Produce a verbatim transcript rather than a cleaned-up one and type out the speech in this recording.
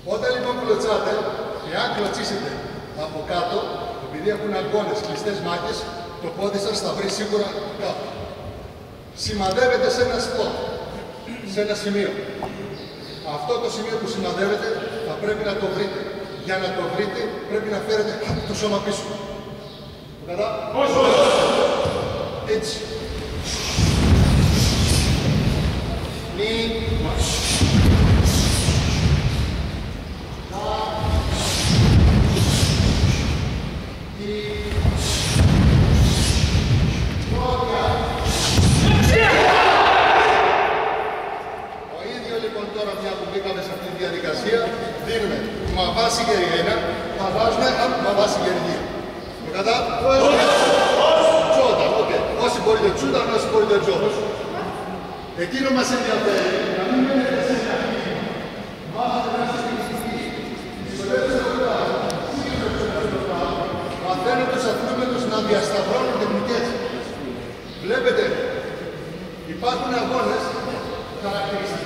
Όταν λοιπόν κλωτσάτε, εάν κλωτσίσετε από κάτω, επειδή έχουν αγκώνες, κλειστές μάχες, το πόδι σας θα βρει σίγουρα κάτω. Σημαδεύετε σε ένα σποτ, σε ένα σημείο. Αυτό το σημείο που σημαδεύετε θα πρέπει να το βρείτε. Για να το βρείτε πρέπει να φέρετε το σώμα πίσω. Κατά. Έτσι. Μη. Δίνουμε μα βάση γερή ένα, θα βάζουμε μα βάση γερή δύο. Με κατά? Τζότα, οκ. Όσοι μπορείτε τσούτα, όσοι μπορείτε τζότα. Εκείνο μας ενδιαφέρει να μην μένετε σε μια αρχή. Μάθατε να είστε πιστικοί. Δυσκολεύεστε κοντά. Μαθαίνετε τους αθλούμενους να διασταυρώνουν τεχνικές. Βλέπετε, υπάρχουν αγώνες χαρακτηριστικοί.